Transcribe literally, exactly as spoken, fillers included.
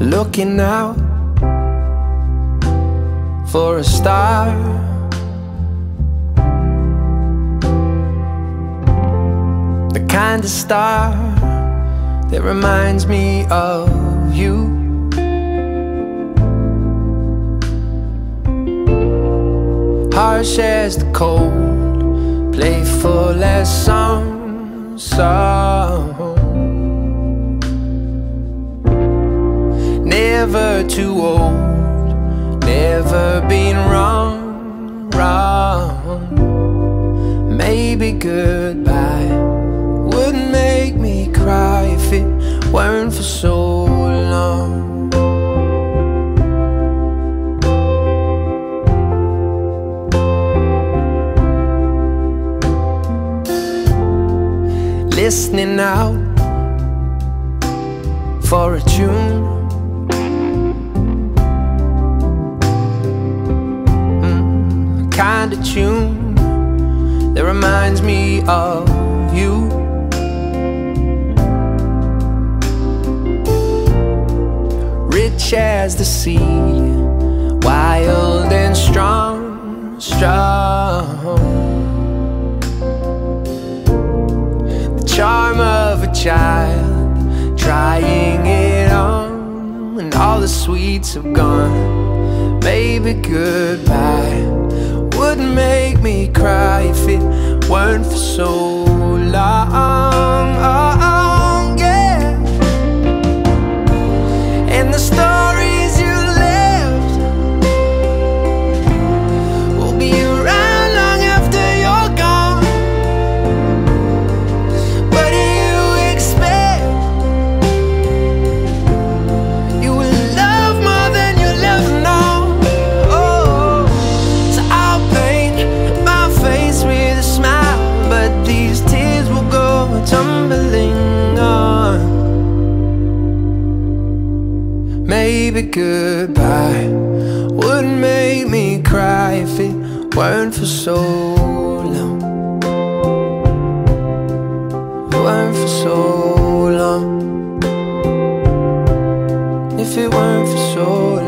looking out for a star. The kind of star that reminds me of you. Harsh as the cold, playful as song, song. Never too old, never been wrong, wrong. Maybe goodbye wouldn't make me cry if it weren't for so long. Listening out for a tune, mm, a kind of tune that reminds me of you. Rich as the sea, wild and strong, strong. Charm of a child, trying it on, and all the sweets have gone. Baby, goodbye wouldn't make me cry if it weren't for so long. Oh, yeah. And the stories you left will be around long after you're gone. Tumbling on. Maybe goodbye wouldn't make me cry if it weren't for so long. If it weren't for so long. If it weren't for so long.